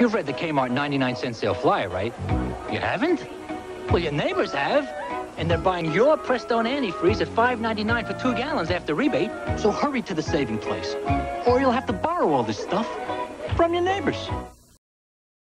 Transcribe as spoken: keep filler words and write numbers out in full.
You've read the Kmart ninety-nine cent sale flyer, right? You haven't? Well, your neighbors have. And they're buying your Prestone antifreeze at five ninety-nine for two gallons after rebate. So hurry to the saving place. Or you'll have to borrow all this stuff from your neighbors.